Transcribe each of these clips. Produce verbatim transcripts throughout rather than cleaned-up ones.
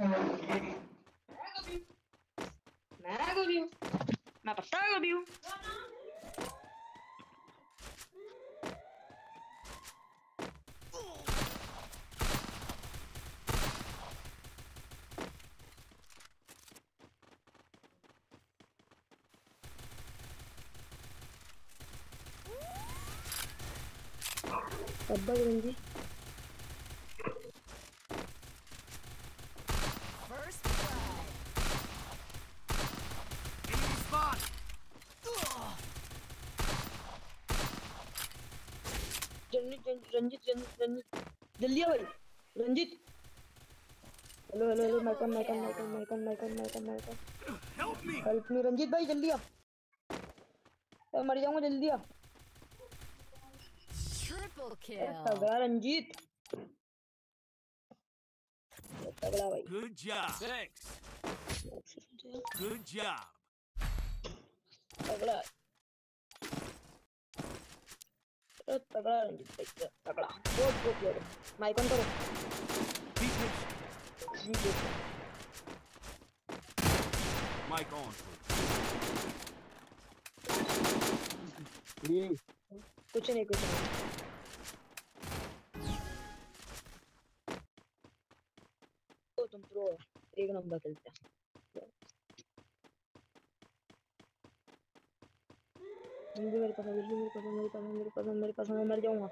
मैं कभी मैं कभी हूँ मैं पता कभी हूँ अब्बा गंजी First blood. Enemy spot. Ranjit Ranjit Ranjit Ranjit जल्दी आ भाई रंजित हेलो हेलो हेलो माइकन माइकन माइकन माइकन माइकन माइकन माइकन Help me. Help me Ranjit भाई जल्दी आ मैं मर जाऊंगा जल्दी आ Triple तगड़ा kill. रंजीत तगड़ा भाई Good job. Thanks. Good job. तगड़ा तगड़ा रंजीत भाई तगड़ा बहुत बहुत ज्यादा माइकन करो Be patient. जी देखो Mic on. जी कुछ नहीं कुछ नहीं तो तुम प्रो एक नंबर खेलते हैं जल्दी मेरे पास जल्दी मेरे पास मेरे पास मेरे पास मेरे पास मैं मर जाऊंगा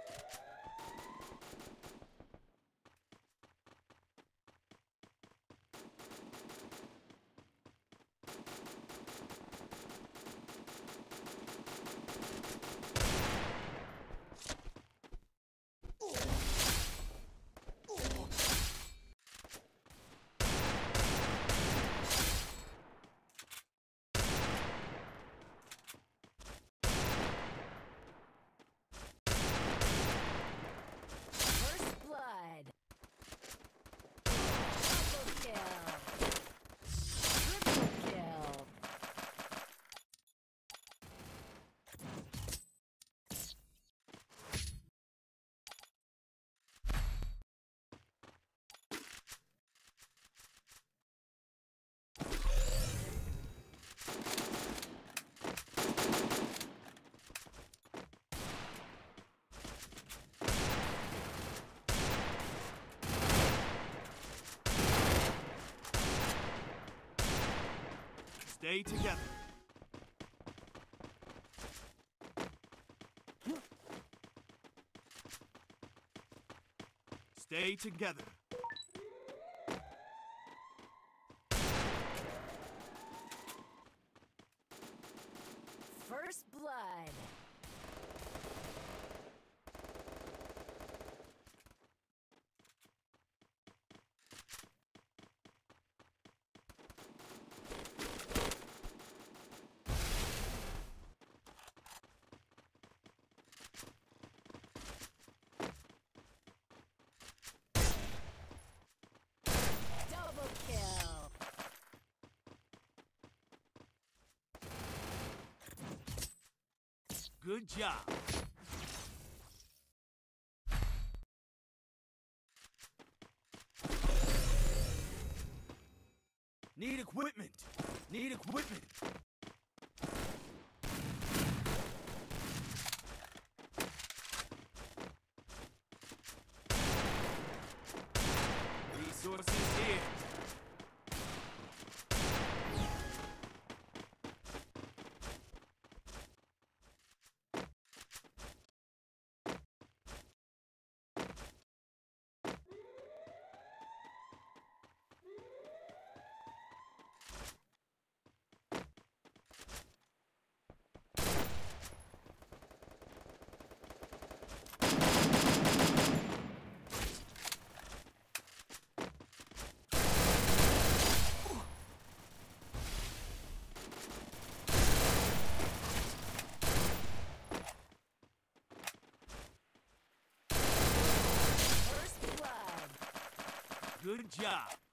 First blood. Double kill. Triple kill. Stay together. Stay together. First blood. Double kill. Good job. Need equipment. Need equipment. Resources here. First blood. Good job.